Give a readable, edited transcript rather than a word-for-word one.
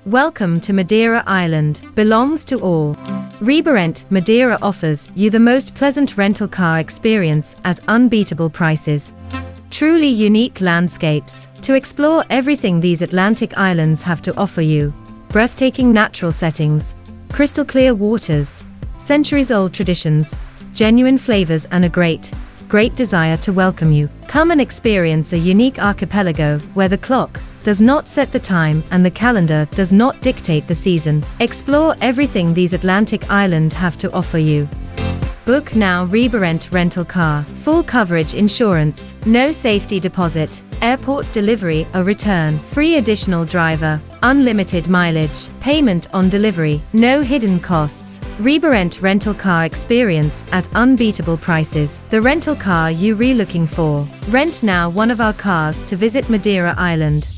Welcome to Madeira Island, belongs to all. Ribarent Madeira offers you the most pleasant rental car experience at unbeatable prices. Truly unique landscapes to explore everything these Atlantic islands have to offer you. Breathtaking natural settings, crystal clear waters, centuries-old traditions, genuine flavors and a great desire to welcome you. Come and experience a unique archipelago where the clock does not set the time and the calendar does not dictate the season. Explore everything these Atlantic islands have to offer you. Book now. Ribarent rental car, full coverage insurance, no safety deposit, airport delivery or return, free additional driver, unlimited mileage, payment on delivery, no hidden costs. Ribarent rental car experience at unbeatable prices. The rental car you re looking for. Rent now one of our cars to visit Madeira Island.